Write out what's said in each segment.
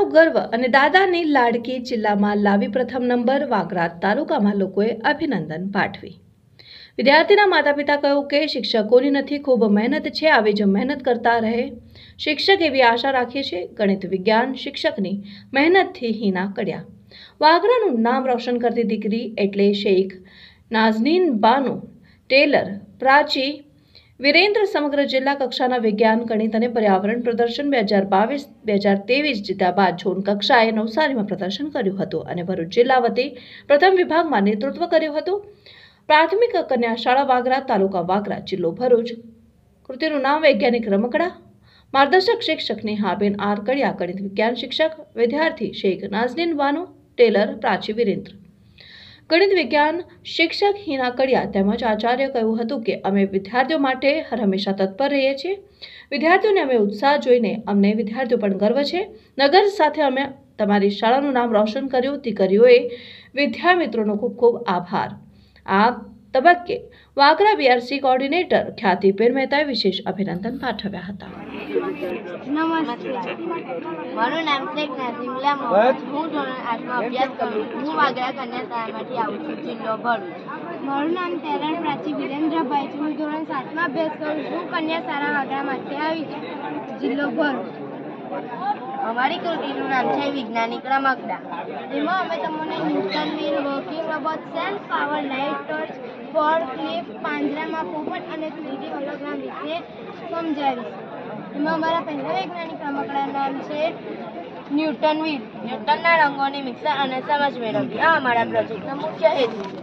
ગર્વ અને દાદાની લાડકી જિલ્લામાં લાવી પ્રથમ નંબર વાગરા તાલુકામાં લોકોએ અભિનંદન પાઠવી। વિદ્યાર્થીના માતા પિતા કહ્યું કે શિક્ષકોની નથી, ખૂબ મહેનત છે, આવી જ મહેનત કરતા રહે શિક્ષક એવી આશા રાખીએ છીએ। ગણિત વિજ્ઞાન શિક્ષકની મહેનતથી હિના કડ્યા। વાગરાનું નામ રોશન કરતી દીકરી એટલે શેખ નાઝનીન બાનો ટેલર પ્રાચી વીરેન્દ્ર સમગ્ર જિલ્લા કક્ષાના વિજ્ઞાન, ગણિત અને પર્યાવરણ પ્રદર્શન 2022-2023 જીત્યા બાદ ઝોન કક્ષાએ નવસારીમાં પ્રદર્શન કર્યું હતું અને ભરૂચ જિલ્લા વતી પ્રથમ વિભાગમાં નેતૃત્વ કર્યું હતું। પ્રાથમિક કન્યા શાળા વાગરા, તાલુકા વાગરા, જિલ્લો ભરૂચ। કૃતિનું નામ વૈજ્ઞાનિક રમકડા। માર્ગદર્શક શિક્ષક નેહાબેન આર કડિયા, ગણિત વિજ્ઞાન શિક્ષક વિદ્યાર્થી શેખ નાઝનીન બાનો ટેલર પ્રાચી વીરેન્દ્ર, ગણિત વિજ્ઞાન શિક્ષક હિના કડિયા તેમજ આચાર્ય કહ્યું હતું કે અમે વિદ્યાર્થીઓ માટે હંમેશા તત્પર રહીએ છીએ। વિદ્યાર્થીઓને અમે ઉત્સાહ જોઈને અમને વિદ્યાર્થીઓ પર ગર્વ છે। નગર સાથે અમે તમારી શાળાનું નામ રોશન કર્યું। દીકરીઓએ વિદ્યામિત્રોનો ખૂબ ખૂબ આભાર। આ તબક્કે વાગરા બીઆરસી કોઓર્ડિનેટર ખ્યાતિબેન મહેતાએ વિશેષ અભિનંદન પાઠવ્યા હતા। નમસ્તે, મારું નામ શેખ નાઝીમુલ્લા મોહમ્મદ, હું ધોરણ 8માં અભ્યાસ કરું છું। હું વાગરા કન્યા શાળામાંથી આવું છું, જિલ્લો ભરૂચ। મારું નામ ટેલર પ્રાચી વિરેન્દ્રભાઈ છે, હું ધોરણ 7માં અભ્યાસ કરું છું, કન્યા શાળા વાગરામાંથી આવી છું, જિલ્લો ભરૂચ। અમારી કૃતિનું નામ છે વૈજ્ઞાનિક રમકડા। એમાં અમે તમને Newton wheel, working robot, self power light torch, forklift, પાંજરામાં પોપટ અને 3D હોલોગ્રામ વિશે સમજાવીશું। એમાં અમારા પહેલા વૈજ્ઞાનિક રમકડાનું નામ છે ન્યૂટન વ્હીલ। ન્યૂટનના રંગોની મિક્સર અને સમજ મેળવવી આ અમારા પ્રોજેક્ટનો મુખ્ય હેતુ છે।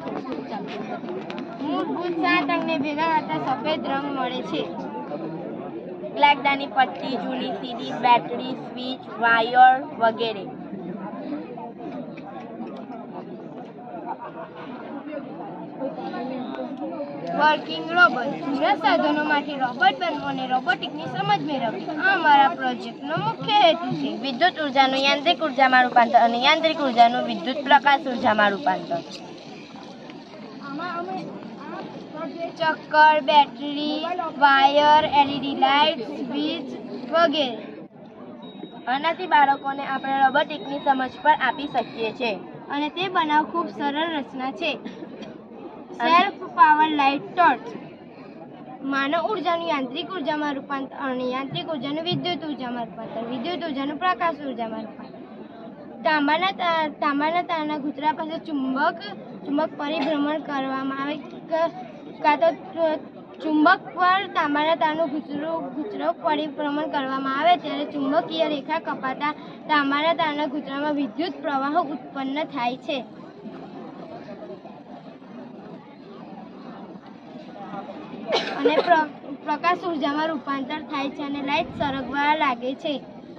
મૂળભૂત 7 અંગને ભેગા કરતા સફેદ રંગ મળે છે। લાકડાની પટ્ટી, જૂની સીડી, બેટરી, સ્વિચ, વાયર વગેરે। વર્કિંગ રોબોટ, જૂના સાધનોમાંથી રોબોટ બનવું અને રોબોટિકની સમજ મેળવવી આ અમારા પ્રોજેક્ટનો મુખ્ય હેતુ છે। વિદ્યુત ઉર્જાનું યાંત્રિક ઉર્જામાં રૂપાંતર અને યાંત્રિક ઉર્જાનું વિદ્યુત પ્રકાશ ઉર્જામાં રૂપાંતર। ચક્કર, battery, wire, LED light, switch વગેરે। આનાથી બાળકોને આપણે રોબોટિકની સમજ પણ આપી શકીએ છીએ અને તે બનાવ ખૂબ સરળ રચના છે। સેલ્ફ પાવર લાઇટ ટોર્ચ, માનવ ઉર્જાનું યાંત્રિક ઉર્જામાં રૂપાંતર અને યાંત્રિક ઉર્જાનું વિદ્યુત ઉર્જામાં રૂપાંતર, વિદ્યુત ઉર્જાનું પ્રકાશ ઉર્જામાં રૂપાંતર। તાંબાના તારના ઘૂંટડા પાસે ચુંબક પરિભ્રમણ કરવામાં આવે, કાં તો ચુંબક પર તાંબાના તારનું ઘૂંટડું પરિભ્રમણ કરવામાં આવે ત્યારે ચુંબકીય રેખા કપાતા તાંબાના તારના ઘૂંટડામાં વિદ્યુત પ્રવાહ ઉત્પન્ન થાય છે અને પ્રકાશ ઉર્જામાં રૂપાંતર થાય છે અને લાઇટ સળગવા લાગે છે।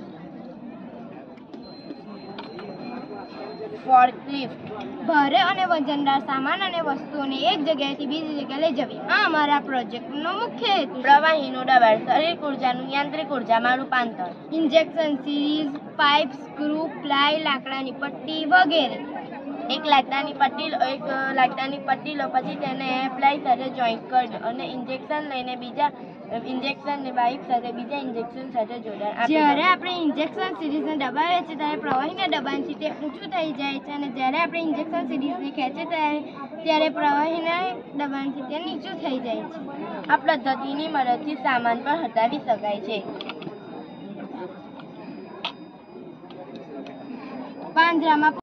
ફોર્કલિફ્ટ, ભારે અને વજનદાર સામાન અને વસ્તુઓને એક જગ્યાએથી બીજી જગ્યાએ લઈ જવી આ અમારા પ્રોજેક્ટનો મુખ્ય હેતુ। પ્રવાહીનું દબાણ, શારીરિક ઉર્જાનું યાંત્રિક ઉર્જામાં રૂપાંતર। Injection syringe, pipe, screw, ply, લાકડાની પટ્ટી વગેરે। એક લાકડાની પટ્ટી લો, પછી તેને પ્લાય સાથે જોઈન્ટ કરી દો અને ઇન્જેક્શન લઈને બીજા ઇન્જેક્શનને પાઇપ સાથે બીજા ઇન્જેક્શન સાથે જોડાણ આપો। જ્યારે આપણે ઇન્જેક્શન સિરીઝને દબાવીએ છીએ ત્યારે પ્રવાહીના દબાણથી તે ઊંચું થઈ જાય છે અને જ્યારે આપણે ઇન્જેક્શન સિરીઝને ખેંચીએ ત્યારે પ્રવાહીના દબાણથી તે નીચું થઈ જાય છે। આ પદ્ધતિની મદદથી સામાન પણ હટાવી શકાય છે। પાંજરામાં